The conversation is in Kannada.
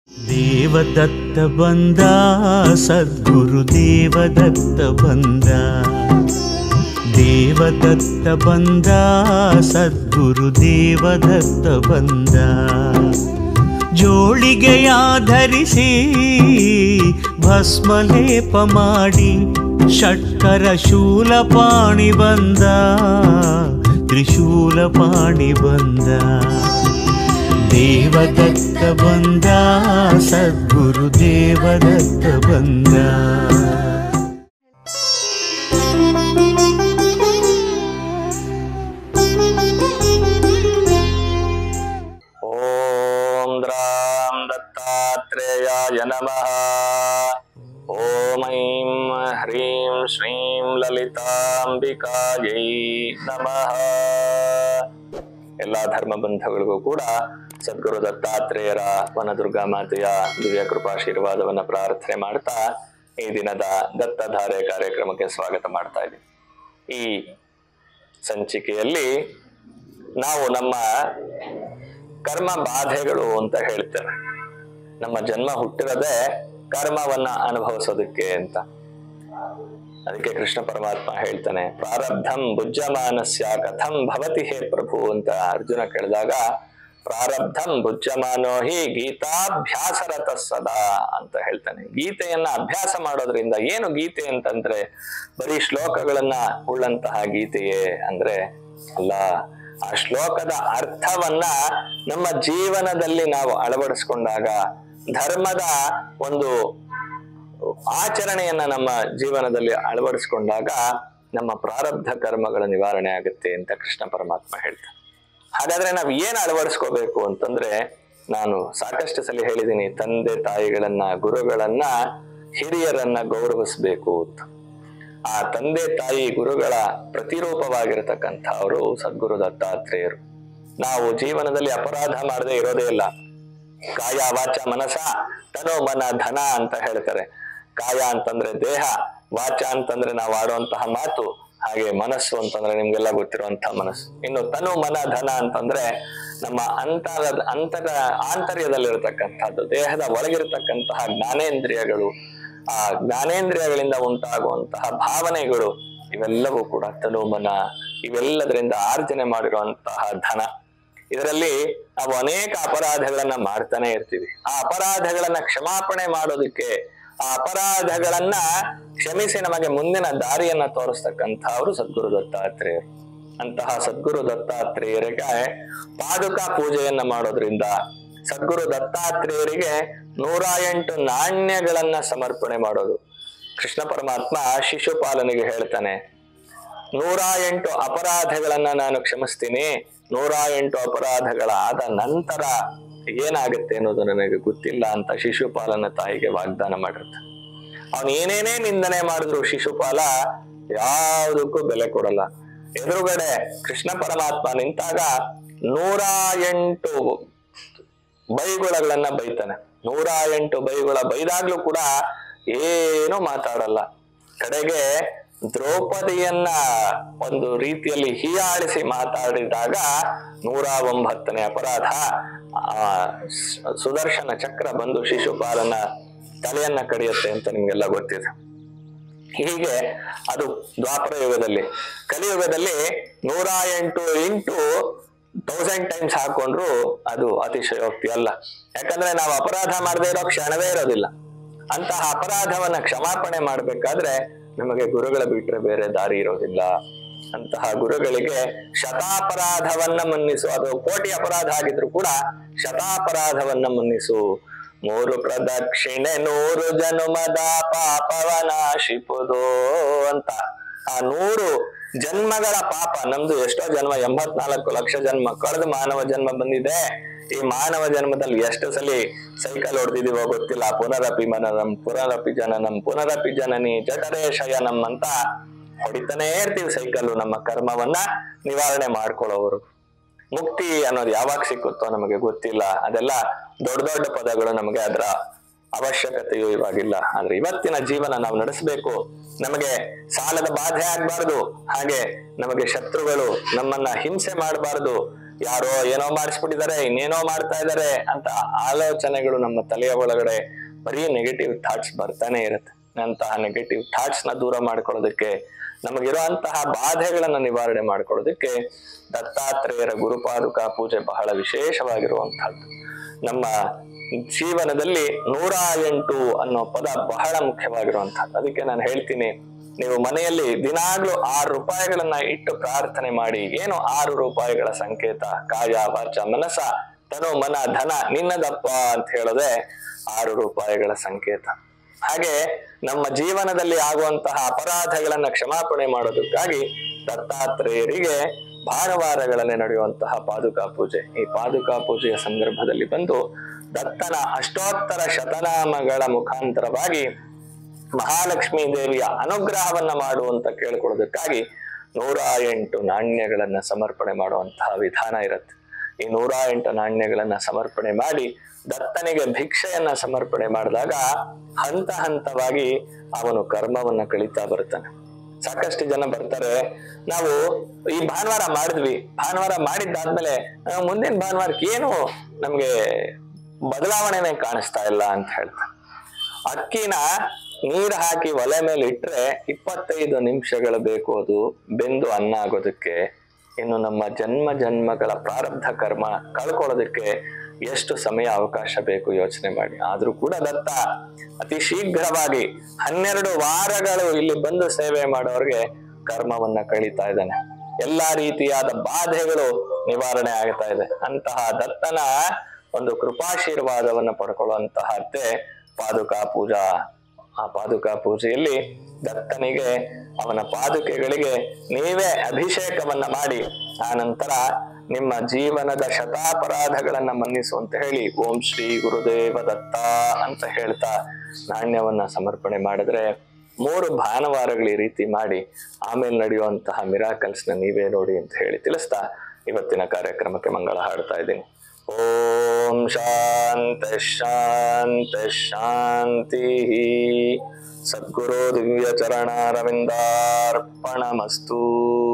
ದೇವದತ್ತ ಬಂದ ಸದ್ಗುರು ದೇವದತ್ತ ಬಂದ, ದೇವದತ್ತ ಬಂದ ಸದ್ಗುರು ದೇವದತ್ತ ಬಂದ. ಜೋಳಿಗೆಯ ಧರಿಸಿ ಭಸ್ಮಲೇಪ ಮಾಡಿ ಷಟ್ಕರ ಶೂಲಪಾಣಿ ಬಂದ, ತ್ರಿಶೂಲಪಾಣಿ ಬಂದ. ದೇವದತ್ತ ಬಂದ ಸದ್ಗುರು ದೇವದತ್ತ ಬಂದ. ಓಂ ದ್ರಾಂ ದತ್ತಾತ್ರೇಯಾಯ ನಮಃ. ಓಂ ಐಂ ಹ್ರೀಂ ಶ್ರೀಂ ಲಲಿತಾಂಬಿಕಾಯೈ ನಮಃ. ಎಲ್ಲ ಧರ್ಮ ಬಂಧುಗಳಿಗೂ ಕೂಡ ಸದ್ಗುರು ದತ್ತಾತ್ರೇಯರ ವನದುರ್ಗಾ ಮಾತೆಯ ದಿವ್ಯ ಕೃಪಾಶೀರ್ವಾದವನ್ನ ಪ್ರಾರ್ಥನೆ ಮಾಡ್ತಾ ಈ ದಿನದ ದತ್ತಧಾರೆ ಕಾರ್ಯಕ್ರಮಕ್ಕೆ ಸ್ವಾಗತ ಮಾಡ್ತಾ ಇದ್ದೀವಿ. ಈ ಸಂಚಿಕೆಯಲ್ಲಿ ನಾವು ನಮ್ಮ ಕರ್ಮ ಬಾಧೆಗಳು ಅಂತ ಹೇಳ್ತೇವೆ. ನಮ್ಮ ಜನ್ಮ ಹುಟ್ಟಿರದೆ ಕರ್ಮವನ್ನ ಅನುಭವಿಸೋದಕ್ಕೆ ಅಂತ. ಅದಕ್ಕೆ ಕೃಷ್ಣ ಪರಮಾತ್ಮ ಹೇಳ್ತಾನೆ, ಪ್ರಾರಬ್ಧಂ ಭುಜ್ಯಮಾನಸ್ಯ ಕಥಂ ಭವತಿ ಹೇ ಪ್ರಭು ಅಂತ ಅರ್ಜುನ ಕೇಳಿದಾಗ, ಪ್ರಾರಬ್ಧಂ ಭುಜ್ಯಮಾನೋ ಹಿ ಗೀತಾಭ್ಯಾಸರತ ಸದಾ ಅಂತ ಹೇಳ್ತಾನೆ. ಗೀತೆಯನ್ನ ಅಭ್ಯಾಸ ಮಾಡೋದ್ರಿಂದ ಏನು ಗೀತೆ ಅಂತಂದ್ರೆ ಬರೀ ಶ್ಲೋಕಗಳನ್ನ ಉಳ್ಳಂತಹ ಗೀತೆಯೇ ಅಂದ್ರೆ ಅಲ್ಲ. ಆ ಶ್ಲೋಕದ ಅರ್ಥವನ್ನ ನಮ್ಮ ಜೀವನದಲ್ಲಿ ನಾವು ಅಳವಡಿಸ್ಕೊಂಡಾಗ, ಧರ್ಮದ ಒಂದು ಆಚರಣೆಯನ್ನ ನಮ್ಮ ಜೀವನದಲ್ಲಿ ಅಳವಡಿಸ್ಕೊಂಡಾಗ ನಮ್ಮ ಪ್ರಾರಬ್ಧ ಕರ್ಮಗಳ ನಿವಾರಣೆ ಆಗುತ್ತೆ ಅಂತ ಕೃಷ್ಣ ಪರಮಾತ್ಮ ಹೇಳ್ತಾನೆ. ಹಾಗಾದ್ರೆ ನಾವು ಏನ್ ಅಳವಡಿಸ್ಕೋಬೇಕು ಅಂತಂದ್ರೆ, ನಾನು ಸಾಕಷ್ಟು ಸಲ ಹೇಳಿದ್ದೀನಿ, ತಂದೆ ತಾಯಿಗಳನ್ನ, ಗುರುಗಳನ್ನ, ಹಿರಿಯರನ್ನ ಗೌರವಿಸ್ಬೇಕು ಅಂತ. ಆ ತಂದೆ ತಾಯಿ ಗುರುಗಳ ಪ್ರತಿರೂಪವಾಗಿರತಕ್ಕಂಥವರು ಸದ್ಗುರು ದತ್ತಾತ್ರೇಯರು. ನಾವು ಜೀವನದಲ್ಲಿ ಅಪರಾಧ ಮಾಡದೆ ಇರೋದೇ ಇಲ್ಲ. ಕಾಯ ವಾಚ ಮನಸ ತನೋ ಮನ ಧನ ಅಂತ ಹೇಳ್ತಾರೆ. ಕಾಯ ಅಂತಂದ್ರೆ ದೇಹ, ವಾಚ ಅಂತಂದ್ರೆ ನಾವು ಆಡುವಂತಹ ಮಾತು, ಹಾಗೆ ಮನಸ್ಸು ಅಂತಂದ್ರೆ ನಿಮ್ಗೆಲ್ಲ ಗೊತ್ತಿರುವಂತಹ ಮನಸ್ಸು. ಇನ್ನು ತನು ಮನ ಧನ ಅಂತಂದ್ರೆ ನಮ್ಮ ಆಂತರ್ಯದಲ್ಲಿರತಕ್ಕಂಥದ್ದು, ದೇಹದ ಒಳಗಿರತಕ್ಕಂತಹ ಜ್ಞಾನೇಂದ್ರಿಯಗಳು, ಆ ಜ್ಞಾನೇಂದ್ರಿಯಗಳಿಂದ ಉಂಟಾಗುವಂತಹ ಭಾವನೆಗಳು, ಇವೆಲ್ಲವೂ ಕೂಡ ತನು ಮನ, ಇವೆಲ್ಲದರಿಂದ ಆರ್ಜನೆ ಮಾಡಿರುವಂತಹ ಧನ. ಇದರಲ್ಲಿ ನಾವು ಅನೇಕ ಅಪರಾಧಗಳನ್ನ ಮಾಡ್ತಾನೆ ಇರ್ತೀವಿ. ಆ ಅಪರಾಧಗಳನ್ನ ಕ್ಷಮಾಪಣೆ ಮಾಡೋದಕ್ಕೆ, ಆ ಅಪರಾಧಗಳನ್ನ ಕ್ಷಮಿಸಿ ನಮಗೆ ಮುಂದಿನ ದಾರಿಯನ್ನ ತೋರಿಸ್ತಕ್ಕಂಥವ್ರು ಸದ್ಗುರು ದತ್ತಾತ್ರೇಯರು. ಅಂತಹ ಸದ್ಗುರು ದತ್ತಾತ್ರೇಯರಿಗೆ ಪಾದುಕಾ ಪೂಜೆಯನ್ನ ಮಾಡೋದ್ರಿಂದ, ಸದ್ಗುರು ದತ್ತಾತ್ರೇಯರಿಗೆ 108 ನಾಣ್ಯಗಳನ್ನ ಸಮರ್ಪಣೆ ಮಾಡೋದು. ಕೃಷ್ಣ ಪರಮಾತ್ಮ ಶಿಶುಪಾಲನಿಗೆ ಹೇಳ್ತಾನೆ, 108 ಅಪರಾಧಗಳನ್ನ ನಾನು ಕ್ಷಮಿಸ್ತೀನಿ, 108 ಅಪರಾಧಗಳಾದ ನಂತರ ಏನಾಗುತ್ತೆ ಅನ್ನೋದು ನನಗೆ ಗೊತ್ತಿಲ್ಲ ಅಂತ ಶಿಶುಪಾಲನ ತಾಯಿಗೆ ವಾಗ್ದಾನ ಮಾಡಿರ್ತಾನೆ. ಅವನು ಏನೇನೇ ನಿಂದನೆ ಮಾಡಿದ್ರು ಶಿಶುಪಾಲ ಯಾವುದಕ್ಕೂ ಬೆಲೆ ಕೊಡಲ್ಲ. ಎದುರುಗಡೆ ಕೃಷ್ಣ ಪರಮಾತ್ಮ ನಿಂತಾಗ 108 ಬೈಗುಳಗಳನ್ನ ಬೈತಾನೆ. 108 ಬೈಗುಳ ಬೈದಾಗ್ಲೂ ಕೂಡ ಏನು ಮಾತಾಡಲ್ಲ. ಕಡೆಗೆ ದ್ರೌಪದಿಯನ್ನ ಒಂದು ರೀತಿಯಲ್ಲಿ ಹೀಯಾಳಿಸಿ ಮಾತಾಡಿದಾಗ 109ನೇ ಅಪರಾಧ, ಸುದರ್ಶನ ಚಕ್ರ ಬಂದು ಶಿಶುಪಾಲನ ತಲೆಯನ್ನ ಕಡಿಯುತ್ತೆ ಅಂತ ನಿಮ್ಗೆಲ್ಲ ಗೊತ್ತಿದೆ. ಹೀಗೆ ಅದು ದ್ವಾಪರ ಯುಗದಲ್ಲಿ. ಕಲಿಯುಗದಲ್ಲಿ 108 ಇಂಟು 1000 ಟೈಮ್ಸ್ ಹಾಕೊಂಡ್ರು ಅದು ಅತಿಶಯೋಕ್ತಿ ಅಲ್ಲ. ಯಾಕಂದ್ರೆ ನಾವು ಅಪರಾಧ ಮಾಡದೇ ಇರೋ ಕ್ಷಣವೇ ಇರೋದಿಲ್ಲ. ಅಂತಹ ಅಪರಾಧವನ್ನ ಕ್ಷಮಾಪಣೆ ಮಾಡ್ಬೇಕಾದ್ರೆ ನಮಗೆ ಗುರುಗಳ ಬಿಟ್ರೆ ಬೇರೆ ದಾರಿ ಇರೋದಿಲ್ಲ. ಅಂತಹ ಗುರುಗಳಿಗೆ ಶತಾಪರಾಧವನ್ನ ಮನ್ನಿಸು, ಅದು ಕೋಟಿ ಅಪರಾಧ ಆಗಿದ್ರು ಕೂಡ ಶತಾಪರಾಧವನ್ನ ಮನ್ನಿಸು. 3 ಪ್ರದಕ್ಷಿಣೆ 100 ಜನುಮದ ಪಾಪವನಾಶಿಪುದು ಅಂತ. ಆ 100 ಜನ್ಮಗಳ ಪಾಪ, ನಮ್ದು ಎಷ್ಟೋ ಜನ್ಮ, 84 ಲಕ್ಷ ಜನ್ಮ ಕಳೆದು ಮಾನವ ಜನ್ಮ ಬಂದಿದೆ. ಈ ಮಾನವ ಜನ್ಮದಲ್ಲಿ ಎಷ್ಟು ಸಲ ಸೈಕಲ್ ಹೊಡೆದಿದೀವೋ ಗೊತ್ತಿಲ್ಲ. ಪುನರಪಿ ಮನನಂ ಪುನರಪಿ ಜನನಂ ಪುನರಪಿ ಜನನಿ ಜಠರೇ ಶಯನಂ ಅಂತ ಹೊಡಿತಾನೇ ಇರ್ತೀವಿ ಸೈಕಲ್ಲು, ನಮ್ಮ ಕರ್ಮವನ್ನ ನಿವಾರಣೆ ಮಾಡ್ಕೊಳ್ಳೋರು. ಮುಕ್ತಿ ಅನ್ನೋದು ಯಾವಾಗ ಸಿಕ್ಕುತ್ತೋ ನಮಗೆ ಗೊತ್ತಿಲ್ಲ. ಅದೆಲ್ಲ ದೊಡ್ಡ ದೊಡ್ಡ ಪದಗಳು, ನಮಗೆ ಅದರ ಅವಶ್ಯಕತೆಯೂ ಇವಾಗಿಲ್ಲ. ಆದ್ರೆ ಇವತ್ತಿನ ಜೀವನ ನಾವು ನಡೆಸಬೇಕು. ನಮಗೆ ಸಾಲದ ಬಾಧೆ ಆಗ್ಬಾರ್ದು, ಹಾಗೆ ನಮಗೆ ಶತ್ರುಗಳು ನಮ್ಮನ್ನ ಹಿಂಸೆ ಮಾಡಬಾರ್ದು, ಯಾರೋ ಏನೋ ಮಾಡಿಸ್ಬಿಟ್ಟಿದ್ದಾರೆ, ಇನ್ನೇನೋ ಮಾಡ್ತಾ ಇದ್ದಾರೆ ಅಂತ ಆಲೋಚನೆಗಳು ನಮ್ಮ ತಲೆಯ ಒಳಗಡೆ ಬರೀ ನೆಗೆಟಿವ್ ಥಾಟ್ಸ್ ಬರ್ತಾನೆ ಇರುತ್ತೆ. ಅಂತಹ ನೆಗೆಟಿವ್ ಥಾಟ್ಸ್ ನ ದೂರ ಮಾಡ್ಕೊಳ್ಳೋದಕ್ಕೆ, ನಮಗಿರುವಂತಹ ಬಾಧೆಗಳನ್ನ ನಿವಾರಣೆ ಮಾಡ್ಕೊಳ್ಳೋದಕ್ಕೆ ದತ್ತಾತ್ರೇಯರ ಗುರುಪಾದುಕಾ ಪೂಜೆ ಬಹಳ ವಿಶೇಷವಾಗಿರುವಂತಹದ್ದು. ನಮ್ಮ ಜೀವನದಲ್ಲಿ 108 ಅನ್ನೋ ಪದ ಬಹಳ ಮುಖ್ಯವಾಗಿರುವಂತಹದ್ದು. ಅದಕ್ಕೆ ನಾನು ಹೇಳ್ತೀನಿ, ನೀವು ಮನೆಯಲ್ಲಿ ದಿನಾಗ್ಲೂ 6 ರೂಪಾಯಿಗಳನ್ನ ಇಟ್ಟು ಪ್ರಾರ್ಥನೆ ಮಾಡಿ. ಏನು 6 ರೂಪಾಯಿಗಳ ಸಂಕೇತ? ಕಾಯ ವಾಚ ಮನಸ ತನು ಮನ ಧನ ನಿನ್ನದಪ್ಪ ಅಂತ ಹೇಳೋದೆ 6 ರೂಪಾಯಿಗಳ ಸಂಕೇತ. ಹಾಗೆ ನಮ್ಮ ಜೀವನದಲ್ಲಿ ಆಗುವಂತಹ ಅಪರಾಧಗಳನ್ನ ಕ್ಷಮಾಪಣೆ ಮಾಡೋದಕ್ಕಾಗಿ ದತ್ತಾತ್ರೇಯರಿಗೆ ಭಾನುವಾರಗಳಲ್ಲಿ ನಡೆಯುವಂತಹ ಪಾದುಕಾ ಪೂಜೆ. ಈ ಪಾದುಕಾ ಪೂಜೆಯ ಸಂದರ್ಭದಲ್ಲಿ ಬಂದು ದತ್ತನ ಅಷ್ಟೋತ್ತರ ಶತನಾಮಗಳ ಮುಖಾಂತರವಾಗಿ ಮಹಾಲಕ್ಷ್ಮೀ ದೇವಿಯ ಅನುಗ್ರಹವನ್ನ ಮಾಡುವಂತ ಕೇಳ್ಕೊಳ್ಳೋದಕ್ಕಾಗಿ 108 ನಾಣ್ಯಗಳನ್ನ ಸಮರ್ಪಣೆ ಮಾಡುವಂತಹ ವಿಧಾನ ಇರುತ್ತೆ. ಈ 108 ನಾಣ್ಯಗಳನ್ನ ಸಮರ್ಪಣೆ ಮಾಡಿ ದತ್ತನಿಗೆ ಭಿಕ್ಷೆಯನ್ನ ಸಮರ್ಪಣೆ ಮಾಡಿದಾಗ ಹಂತ ಹಂತವಾಗಿ ಅವನು ಕರ್ಮವನ್ನ ಕಳೀತಾ ಬರ್ತಾನೆ. ಸಾಕಷ್ಟು ಜನ ಬರ್ತಾರೆ, ನಾವು ಈ ಭಾನುವಾರ ಮಾಡಿದ್ವಿ, ಭಾನುವಾರ ಮಾಡಿದ್ದಾದ್ಮೇಲೆ ಮುಂದಿನ ಭಾನುವಾರಕ್ಕೆ ಏನು ನಮ್ಗೆ ಬದಲಾವಣೆನೇ ಕಾಣಿಸ್ತಾ ಇಲ್ಲ ಅಂತ ಹೇಳ್ತಾರೆ. ಅಕ್ಕಿನ ನೀರು ಹಾಕಿ ಒಲೆ ಮೇಲೆ ಇಟ್ರೆ 25 ನಿಮಿಷಗಳು ಬೇಕು ಅದು ಬೆಂದು ಅನ್ನ ಆಗೋದಕ್ಕೆ. ಇನ್ನು ನಮ್ಮ ಜನ್ಮಗಳ ಪ್ರಾರಬ್ಧ ಕರ್ಮ ಕಳ್ಕೊಳ್ಳೋದಕ್ಕೆ ಎಷ್ಟು ಸಮಯ ಅವಕಾಶ ಬೇಕು ಯೋಚನೆ ಮಾಡಿ. ಆದ್ರೂ ಕೂಡ ದತ್ತ ಅತಿ ಶೀಘ್ರವಾಗಿ 12 ವಾರಗಳು ಇಲ್ಲಿ ಬಂದು ಸೇವೆ ಮಾಡೋರಿಗೆ ಕರ್ಮವನ್ನ ಕಳೀತಾ ಇದ್ದಾನೆ. ಎಲ್ಲಾ ರೀತಿಯಾದ ಬಾಧೆಗಳು ನಿವಾರಣೆ ಆಗ್ತಾ ಇದೆ. ಅಂತಹ ದತ್ತನ ಒಂದು ಕೃಪಾಶೀರ್ವಾದವನ್ನ ಪಡ್ಕೊಳ್ಳುವಂತಹದ್ದೇ ಪಾದುಕಾ ಪೂಜಾ. ಆ ಪಾದುಕಾ ಪೂಜೆಯಲ್ಲಿ ದತ್ತನಿಗೆ ಅವನ ಪಾದುಕೆಗಳಿಗೆ ನೀವೇ ಅಭಿಷೇಕವನ್ನ ಮಾಡಿ ಆ ನಂತರ ನಿಮ್ಮ ಜೀವನದ ಶತಾಪರಾಧಗಳನ್ನ ಮನ್ನಿಸು ಅಂತ ಹೇಳಿ ಓಂ ಶ್ರೀ ಗುರುದೇವ ದತ್ತ ಅಂತ ಹೇಳ್ತಾ ನಾಣ್ಯವನ್ನ ಸಮರ್ಪಣೆ ಮಾಡಿದ್ರೆ 3 ಭಾನುವಾರಗಳು ಈ ರೀತಿ ಮಾಡಿ ಆಮೇಲೆ ನಡೆಯುವಂತಹ ಮಿರಾಕಲ್ಸ್ನ ನೀವೇ ನೋಡಿ ಅಂತ ಹೇಳಿ ತಿಳಿಸ್ತಾ ಇವತ್ತಿನ ಕಾರ್ಯಕ್ರಮಕ್ಕೆ ಮಂಗಳ ಹಾಡ್ತಾ ಇದ್ದೀನಿ. ಓಂ ಶಾಂತಿ ಶಾಂತಿ ಶಾಂತಿ. ಸದ್ಗುರು ದಿವ್ಯ ಚರಣಾರವಿಂದಾರ್ಪಣಮಸ್ತು.